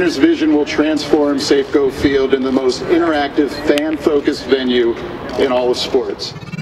Commissioner's vision will transform Safeco Field into the most interactive, fan-focused venue in all of sports.